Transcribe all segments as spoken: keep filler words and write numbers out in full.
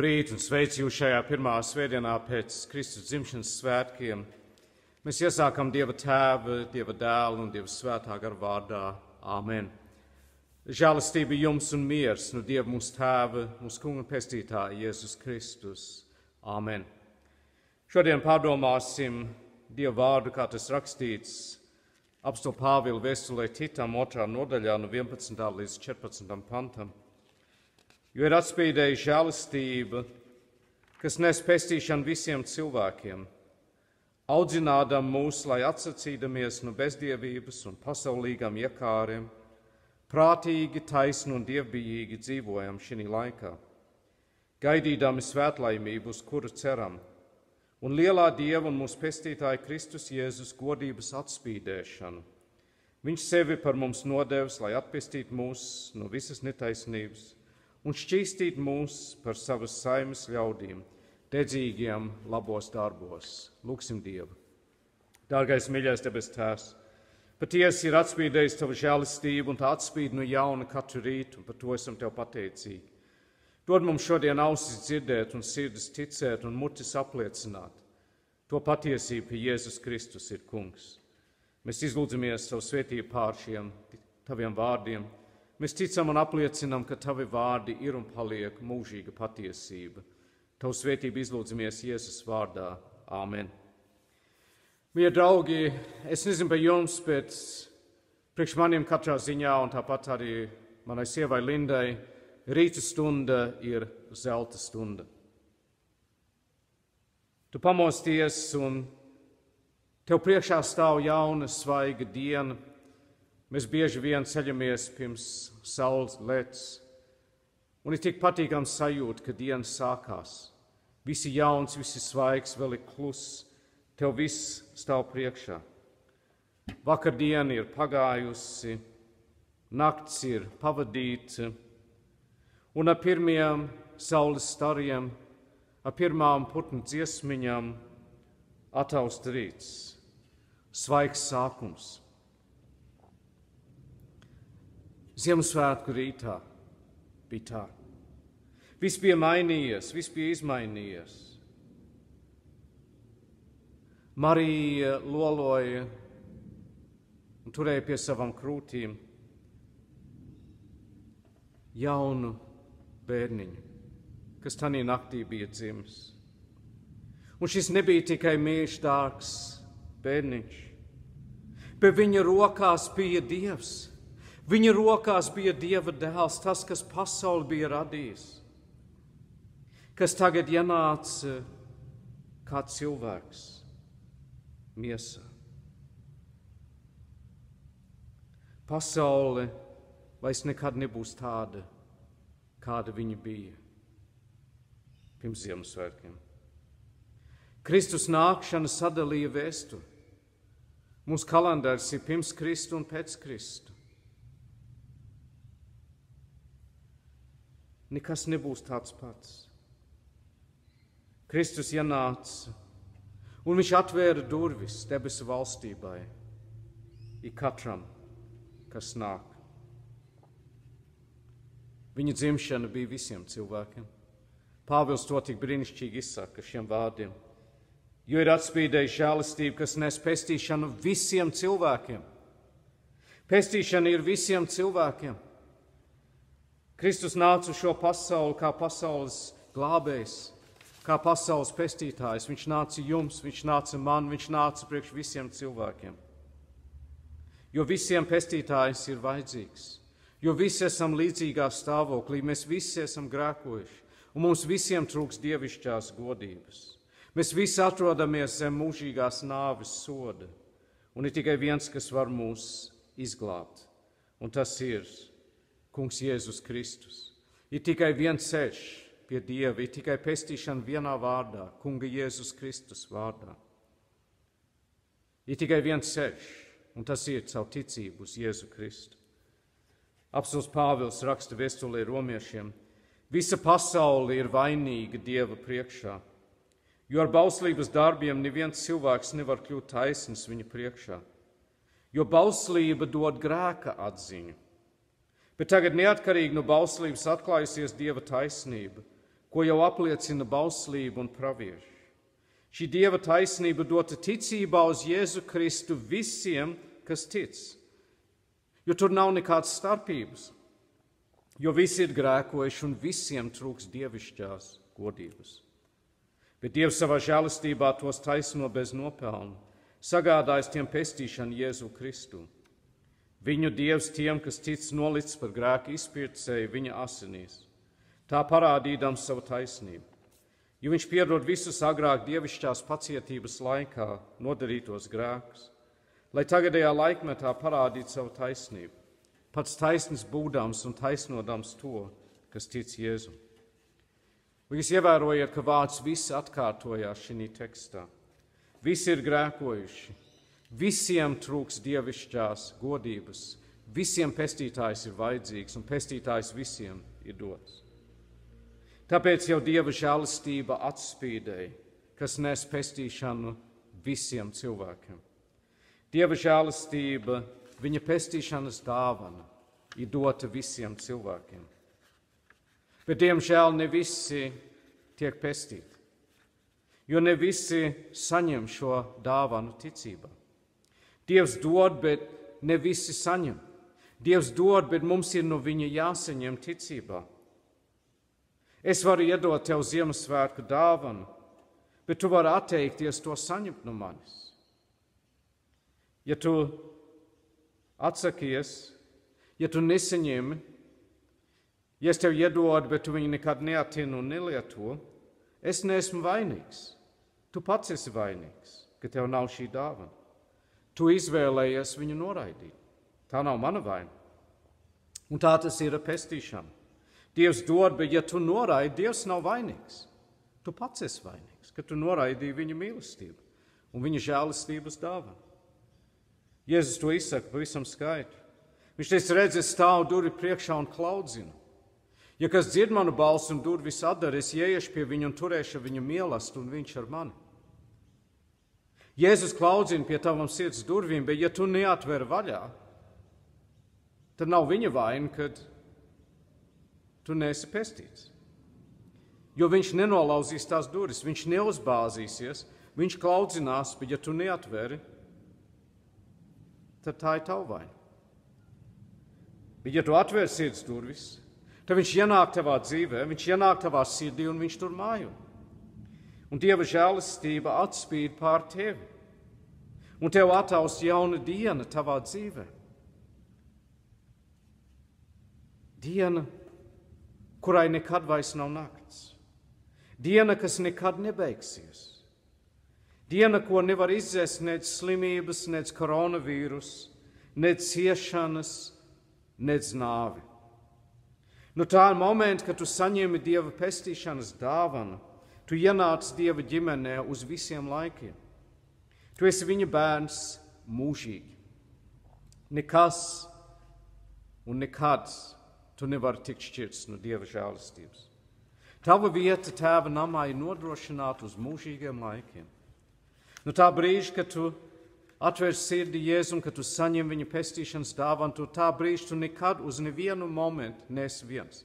Labrīt un sveicu jūs šajā pirmā svētdienā pēc Kristus dzimšanas svētkiem. Mēs iesākam Dieva Tēva, Dieva Dēla un Dieva Svētā gara vārdā. Āmen. Žēlastība jums un miers no Dieva mūsu Tēva, mūsu Kunga pestītāja Jēzus Kristus. Āmen. Šodien pārdomāsim Dieva vārdu, kā tas rakstīts apostoli Pāvila vēstulē Titam otrā nodaļā no vienpadsmitā līdz četrpadsmitam pantam. Jo ir atspīdējusi žēlastība, kas nes pestīšanu visiem cilvēkiem, audzinādam mūs, lai atsacīdamies no bezdievības un pasaulīgām iekāriem, prātīgi, taisni un dievbijīgi dzīvojam šī laikā, gaidīdami svētlaimību, uz kuru ceram, un lielā Dieva un mūsu pestītāja Kristus Jēzus godības atspīdēšanu. Viņš sevi par mums nodevis, lai atpestītu mūs no visas netaisnības, un šķīstīt mūs par savas saimes ļaudīm, dedzīgiem labos darbos. Lūksim Dievu. Dārgais, mīļais debes Tēvs, patiesi ir atspīdējis Tavu žēlistību, un tā atspīd no jauna katru rītu, un par to esam Tev pateicīgi. Dod mums šodien ausis dzirdēt un sirdis ticēt un mutis apliecināt to patiesību, ka Jēzus Kristus ir Kungs. Mēs izlūdzamies Tavu svētību pār šiem Taviem vārdiem. Mēs ticam un apliecinam, ka Tavi vārdi ir un paliek mūžīga patiesība. Tavu svētību izlūdzamies Jēzus vārdā. Āmen. Mīļie draugi, es nezinu par jums, bet priekš maniem katrā ziņā, un tāpat arī manai sievai Lindai, rīta stunda ir zelta stunda. Tu pamosties un tev priekšā stāv jauna, svaiga diena. Mēs bieži vien ceļamies pirms saules lec, un ir tik patīkami sajūta, ka diena sākās. Visi jauns, visi svaigs, vēl ir kluss, tev viss stāv priekšā. Vakardiena ir pagājusi, nakts ir pavadīta, un ar pirmiem saules stariem, ar pirmām putnu dziesmiņām ataust rīts, svaigs sākums. Ziemassvētku rītā bija tā. Viss bija mainījies, viss bija izmainījies. Marija loloja un turēja pie savām krūtīm jaunu bērniņu, kas tanī naktī bija dzimis. Un šis nebija tikai mīļš, dārgs bērniņš, bet viņa rokās bija Dievs. Viņa rokās bija Dieva dēls, tas, kas pasauli bija radījis, kas tagad ienāca kā cilvēks miesā. Pasaule vairs nekad nebūs tāda, kāda viņa bija pirms Ziemassvētkiem. Kristus nākšana sadalīja vēsturi. Mūsu kalendārs ir pirms Kristu un pēc Kristu. Nekas nebūs tāds pats. Kristus ienāca, un viņš atvēra durvis debesu valstībai ik katram, kas nāk. Viņa dzimšana bija visiem cilvēkiem. Pāvils to tik brīnišķīgi izsaka šiem vārdiem. Jo ir atspīdējusi žēlastība, kas nes pestīšanu visiem cilvēkiem. Pestīšana ir visiem cilvēkiem. Kristus nāca uz šo pasauli kā pasaules glābējs, kā pasaules pestītājs. Viņš nāca jums, viņš nāca man, viņš nāca priekš visiem cilvēkiem. Jo visiem pestītājs ir vajadzīgs, jo visi esam līdzīgā stāvoklī, mēs visi esam grēkojuši, un mums visiem trūks dievišķās godības. Mēs visi atrodamies zem mūžīgās nāves soda, un ir tikai viens, kas var mūs izglābt, un tas ir Kungs Jēzus Kristus. Ir tikai viens ceļš pie Dieva, ir tikai pestīšana vienā vārdā, Kunga Jēzus Kristus vārdā. Ir tikai viens ceļš, un tas ir caur ticību uz Jēzu Kristu. Apostols Pāvils raksta vēstulē romiešiem: visa pasaule ir vainīga Dieva priekšā, jo ar bauslības darbiem neviens cilvēks nevar kļūt taisns viņa priekšā, jo bauslība dod grēka atziņu. Bet tagad neatkarīgi no bauslības atklājusies Dieva taisnība, ko jau apliecina bauslība un pravieši. Šī Dieva taisnība dota ticībā uz Jēzu Kristu visiem, kas tic, jo tur nav nekādas starpības, jo visi ir grēkojuši un visiem trūks dievišķās godības. Bet Dievs savā žēlistībā tos taisno bez nopelna, sagādājis tiem pestīšanu Jēzu Kristu. Viņu Dievs tiem, kas tic, nolicis par grēku izpircēju viņa asinīs, tā parādīdams savu taisnību, jo viņš piedod visus agrāk dievišķās pacietības laikā nodarītos grēkus, lai tagadējā laikmetā parādītu savu taisnību, pats taisnis būdams un taisnodams to, kas tic Jēzu. Vai jūs ievērojat, ka vārds visi atkārtojās šī tekstā? Visi ir grēkojuši, visiem trūks dievišķās godības, visiem pestītājs ir vajadzīgs un pestītājs visiem ir dots. Tāpēc jau Dieva žēlastība atspīdēja, kas nes pestīšanu visiem cilvēkiem. Dieva žēlastība, viņa pestīšanas dāvana, ir dota visiem cilvēkiem. Bet, diemžēl, ne visi tiek pestīti, jo ne visi saņem šo dāvanu ticībā. Dievs dod, bet ne visi saņem. Dievs dod, bet mums ir no viņa jāsaņem ticībā. Es varu iedot tev Ziemassvētku dāvanu, bet tu vari atteikties to saņemt no manis. Ja tu atsakies, ja tu nesaņemi, ja es tev iedodu, bet tu viņu nekad neatini un nelieto, es neesmu vainīgs. Tu pats esi vainīgs, ka tev nav šī dāvana. Tu izvēlējies viņu noraidīt. Tā nav mana vaina. Un tā tas ir ar pestīšanu. Dievs dod, bet ja tu noraidi, Dievs nav vainīgs. Tu pats esi vainīgs, ka tu noraidīji viņa mīlestību un viņa žēlistības dāvanu. Jēzus to izsaka pavisam skaidri. Viņš teica, redz, es stāvu durvju priekšā un klaudzinu. Ja kas dzird manu balsi un durvis atdara, es ieiešu pie viņa un turēšu viņu mīlestību un viņš ar mani. Jēzus klaudzina pie tavam sirds durvīm, bet ja tu neatver vaļā, tad nav viņa vaina, kad tu neesi pestīts. Jo viņš nenolauzīs tās durvis, viņš neuzbāzīsies, viņš klaudzinās, bet ja tu neatveri, tad tā ir tava vaina. Bet ja tu atver sirds durvis, tad viņš ienāk tavā dzīvē, viņš ienāk tavā sirdī un viņš tur mājo. Un Dieva žēlastība atspīd pār tevi. Un tev attaust jauna diena tavā dzīvē. Diena, kurai nekad vairs nav nakts. Diena, kas nekad nebeigsies. Diena, ko nevar izdzēst nec slimības, nec koronavīrus, nec ciešanas, nec nāvi. Nu tā ir moments, kad tu saņemi Dieva pestīšanas dāvanu, tu ienāc Dieva ģimenē uz visiem laikiem. Tu esi viņa bērns mūžīgi. Nekas un nekad tu nevari tikt šķirts no Dieva žēlastības. Tava vieta tēva namā ir nodrošināta uz mūžīgiem laikiem. No tā brīža, kad tu atver sirdi Jēzum, kad tu saņem viņa pestīšanas dāvanu, tu tā brīža tu nekad uz nevienu momentu nesi viens.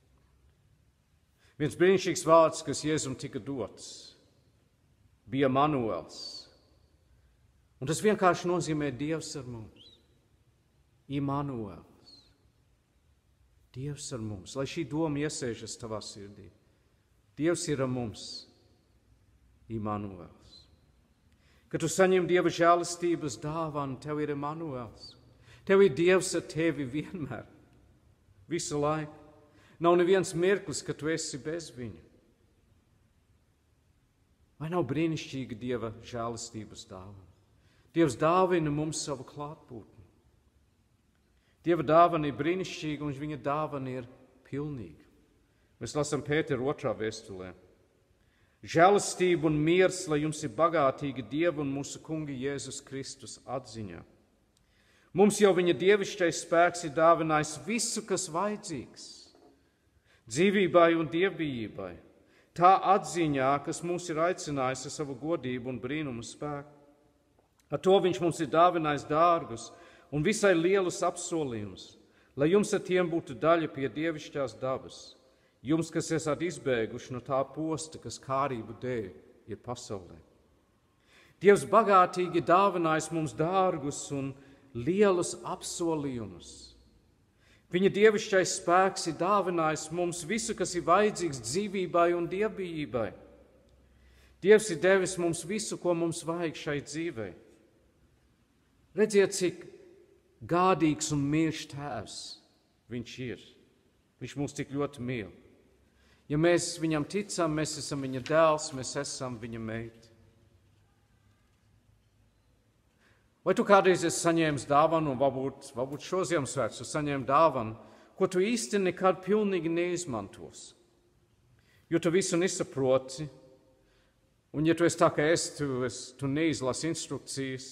Viens brīnišķīgs vārds, kas Jēzum tika dots, bija Manuels. Un tas vienkārši nozīmē Dievs ar mums. Immanuels. Dievs ar mums. Lai šī doma iesēžas tavā sirdī. Dievs ir ar mums. Immanuels. Kad tu saņem Dieva žēlastības dāvanu, tev ir Immanuels. Tev ir Dievs ar tevi vienmēr. Visu laiku. Nav neviens mirklis, ka tu esi bez viņa. Vai nav brīnišķīga Dieva žēlastības dāvana? Dievs dāvina mums savu klātbūtni. Dieva dāvana ir brīnišķīga un viņa dāvana ir pilnīga. Mēs lasām Pētera otrā vēstulē. Žēlastība un miers, lai jums ir bagātīga Dieva un mūsu Kunga Jēzus Kristus atziņā. Mums jau viņa dievišķais spēks ir dāvinājis visu, kas vajadzīgs. Dzīvībai un dievbijībai. Tā atziņā, kas mūs ir aicinājis ar savu godību un brīnumu spēku. Ar to viņš mums ir dāvinājis dārgus un visai lielus apsolījumus, lai jums ar tiem būtu daļa pie dievišķās dabas, Jums, kas esat izbēguši no tā posta, kas kārību dēļ ir pasaulē. Dievs bagātīgi dāvinājis mums dārgus un lielus apsolījumus. Viņa dievišķais spēks ir dāvinājis mums visu, kas ir vajadzīgs dzīvībai un dievbijībai. Dievs ir devis mums visu, ko mums vajag šai dzīvei. Redziet, cik gādīgs un mīļš tēvs viņš ir. Viņš mūs tik ļoti mīl. Ja mēs viņam ticam, mēs esam viņa dēls, mēs esam viņa meita. Vai tu kādreiz esi saņēmis dāvanu, un varbūt, varbūt šo Ziemassvētku tu saņēmi dāvanu, ko tu īsti nekad pilnīgi neizmantos? Jo tu visu nesaproti, un ja tu esi tā kā es, tu, es, tu neizlasi instrukcijas.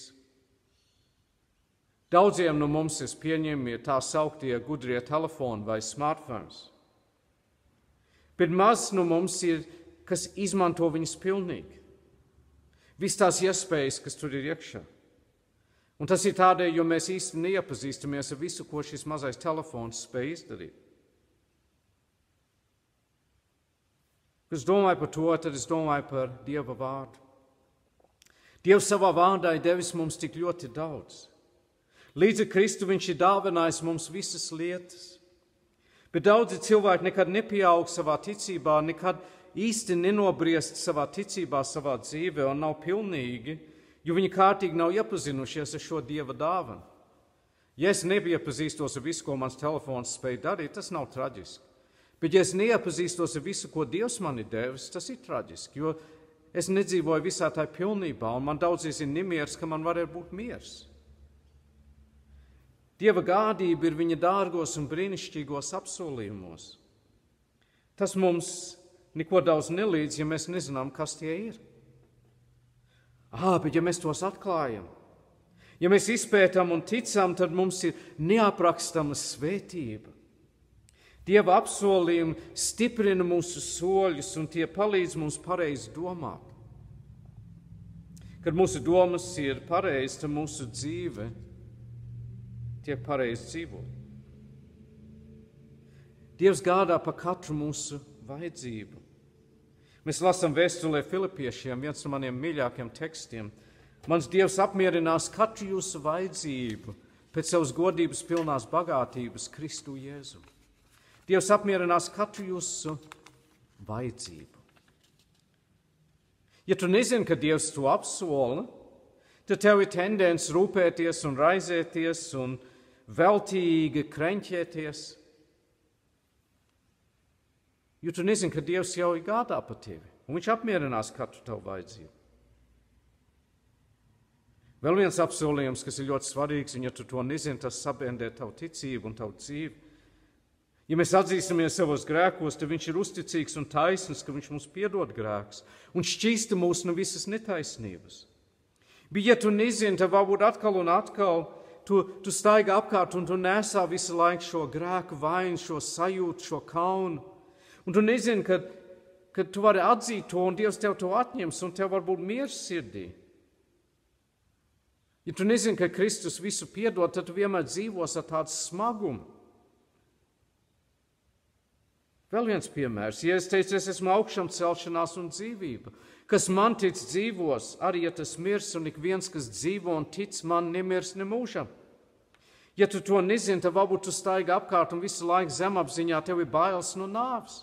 Daudziem no mums es pieņemu ir tā sauktie gudrie telefoni vai smartphones. Bet maz no mums ir, kas izmanto viņas pilnīgi. Viss tās iespējas, kas tur ir iekšā. Un tas ir tādēļ, jo mēs īsti neiepazīstamies ar visu, ko šis mazais telefons spēj izdarīt. Kad es domāju par to, tad es domāju par Dieva vārdu. Dievs savā vārdā ir devis mums tik ļoti daudz. Līdz ar Kristu viņš ir dāvinājis mums visas lietas. Bet daudzi cilvēki nekad nepieaug savā ticībā, nekad īsti nenobriest savā ticībā, savā dzīvē un nav pilnīgi, jo viņi kārtīgi nav iepazinušies ar šo Dieva dāvanu. Ja es neiepazīstos ar visu, ko mans telefons spēj darīt, tas nav traģiski. Bet ja es neiepazīstos ar visu, ko Dievs man ir devis, tas ir traģiski, jo es nedzīvoju visā tā pilnībā, un man daudzies ir nemieris, ka man varētu būt miers. Dieva gādība ir viņa dārgos un brīnišķīgos apsolījumos. Tas mums neko daudz nelīdz, ja mēs nezinām, kas tie ir. Ā, bet ja mēs tos atklājam, ja mēs izpētam un ticam, tad mums ir neaprakstama svētība. Dieva apsolījumi stiprina mūsu soļus un tie palīdz mums pareizi domāt. Kad mūsu domas ir pareizi, tad mūsu dzīve tiek pareizi dzīvot. Dievs gādā par katru mūsu vajadzību. Mēs lasām vēstulē Filipiešiem, viens no maniem mīļākiem tekstiem. Mans Dievs apmierinās katru jūsu vajadzību pēc savas godības pilnās bagātības Kristu Jēzu. Dievs apmierinās katru jūsu vajadzību. Ja tu nezini, ka Dievs to apsola, tad tev ir tendence rūpēties un raizēties un veltīgi kreņķēties. Jo tu nezini, ka Dievs jau ir gādā par tevi, un viņš apmierinās katru tavu vajadzību. Vēl viens apsolījums, kas ir ļoti svarīgs, un ja tu to nezini, tas sabendē tavu ticību un tavu dzīvi. Ja mēs atzīstamies savos grēkos, tad viņš ir uzticīgs un taisns, ka viņš mums piedod grēkus un šķīsta mūs no visas netaisnības. Bet ja tu nezini, tad varbūt atkal un atkal tu, tu staigā apkārt un tu nesā visu laiku šo grēku vainu, šo sajūtu, šo kaunu. Un tu nezini, ka, ka tu vari atzīt to, un Dievs tev to atņems, un tev var būt miers sirdī. Ja tu nezini, ka Kristus visu piedod, tad tu vienmēr dzīvos ar tādu smagumu. Vēl viens piemērs. Ja es teicu, es esmu augšām celšanās un dzīvība. Kas man tic dzīvos, arī ja tas mirs, un ik viens, kas dzīvo un tic man, nemirs nemūžam. Ja tu to nezini, tad varbūt tu staigā apkārt un visu laiku zemapziņā tev ir bailes no nāves.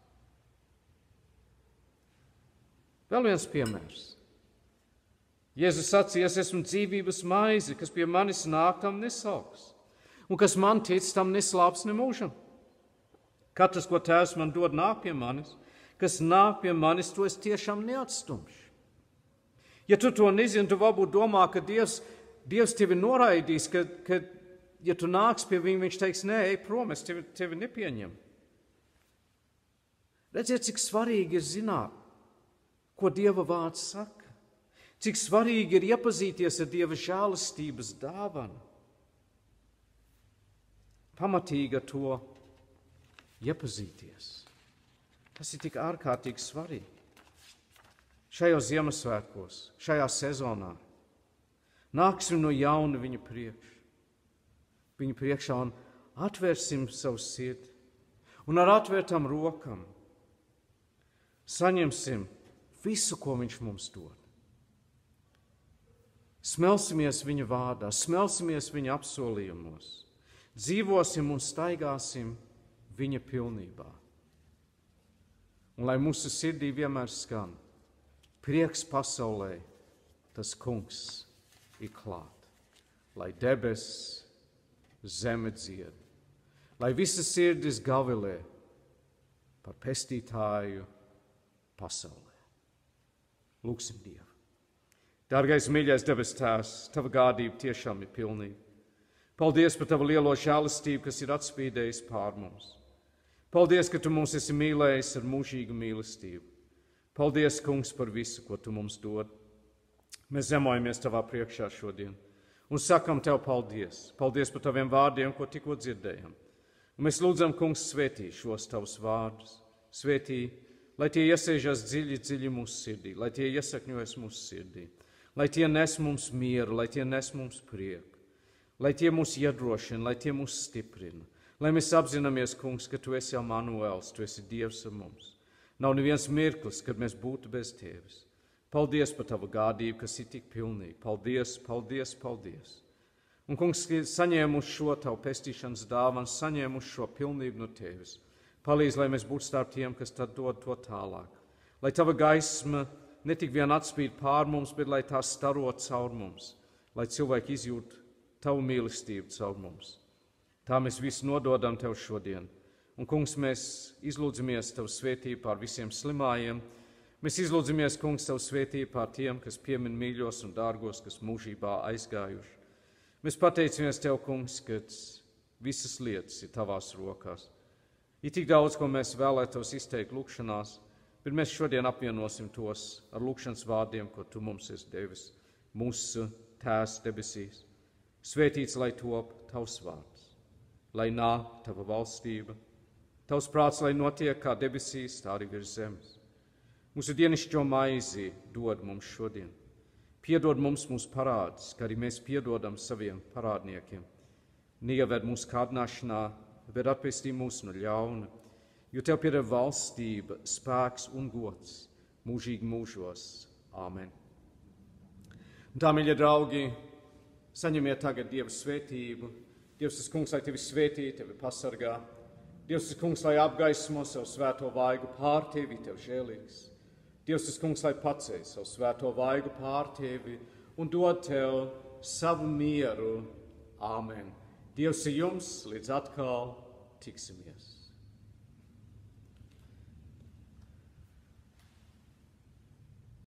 Vēl viens piemērs. Jēzus sacīja, es esmu dzīvības maize, kas pie manis nāk, tam nesaugs. Un kas man tic, tam neslāps nemūžam. Katrs, ko Tēvs man dod, nāk pie manis. Kas nāk pie manis, to es tiešām neatstumšu. Ja tu to nezini, tu varbūt domā, ka Dievs, Dievs tevi noraidīs, ka, ka ja tu nāks pie viņa, viņš teiks, nē, ej prom, es tevi, tevi nepieņemu. Redziet, cik svarīgi ir zināt, ko Dieva vārds saka. Cik svarīgi ir iepazīties ar Dieva žēlastības dāvanu. Pamatīgi ar to iepazīties. Tas ir tik ārkārtīgi svarīgi. Šajos Ziemassvētkos, šajā sezonā nāksim no jauna viņa priekš. Viņa priekšā un atvērsim savu sirdi un ar atvērtām rokām saņemsim visu, ko viņš mums dod. Smelsimies viņa vārdā, smelsimies viņa apsolījumos, dzīvosim un staigāsim viņa pilnībā. Un lai mūsu sirdī vienmēr skan prieks pasaulē, tas kungs ir klāt. Lai debesis, zeme dzied, lai visas sirdis gavilē par pestītāju pasaulē. Lūksim Dievu. Dārgais, mīļais debes Tēvs, Tava gādība tiešām ir pilnīga. Paldies par Tavu lielo žēlastību, kas ir atspīdējis pār mums. Paldies, ka Tu mūs esi mīlējis ar mūžīgu mīlestību. Paldies, Kungs, par visu, ko Tu mums dod. Mēs zemojamies Tavā priekšā šodien un sakam Tev paldies. Paldies par Taviem vārdiem, ko tikko dzirdējam. Un mēs lūdzam, Kungs, svētī šos Tavus vārdus. Svētī, lai tie iesēžas dziļi, dziļi mūsu sirdī, lai tie iesakņojas mūsu sirdī, lai tie nes mums mieru, lai tie nes mums prieku, lai tie mūs iedrošina, lai tie mūs stiprina, lai mēs apzināmies, Kungs, ka Tu esi Emanuels, Tu esi Dievs ar mums. Nav neviens mirklis, kad mēs būtu bez Tevis. Paldies par Tavu gādību, kas ir tik pilnīga. Paldies, paldies, paldies. Un, Kungs, saņēmu šo Tavu pestīšanas dāvanu, saņēmu šo pilnību no Tevis. Palīdz, lai mēs būtu starp tiem, kas tad dod to tālāk. Lai Tava gaisma ne tik vien atspīd pār mums, bet lai tā staro caur mums, lai cilvēki izjūt Tavu mīlestību caur mums. Tā mēs visi nododam Tev šodien. Un, Kungs, mēs izlūdzamies Tavu svētību pār visiem slimājiem. Mēs izlūdzamies, Kungs, Tavu svētību pār tiem, kas piemin mīļos un dārgos, kas mūžībā aizgājuši. Mēs pateicamies Tev, Kungs, ka visas lietas ir Tavās rokās. Ir tik daudz, ko mēs vēlētos izteikt lūkšanās, bet mēs šodien apvienosim tos ar lūkšanas vārdiem, ko Tu mums esi devis, mūsu Tēvs debesīs. Svētīts, lai top Tavs vārds, lai nāk Tava valstība, Tavs prāts, lai notiek kā debesīs, tā arī virs zemes. Mūsu dienišķo maizi dod mums šodien. Piedod mums mūsu parādus, kā arī mēs piedodam saviem parādniekiem. Neieved mūsu kārdināšanā, bet atpestī mūs no ļauna, jo Tev pieder valstība, spēks un gods mūžīgi mūžos. Āmen. Un tā, mīļie draugi, saņemiet tagad Dieva svētību. Dievs, tas Kungs, lai Tevi svētī, Tevi pasargā. Dievs, tas Kungs, lai apgaismo savu svēto vaigu pār Tevi, Tev žēlīgs. Dievs, tas Kungs, lai paceļ savu svēto vaigu pār Tevi un dod Tev savu mieru. Āmen. Dievs ir jums, līdz atkal tiksimies.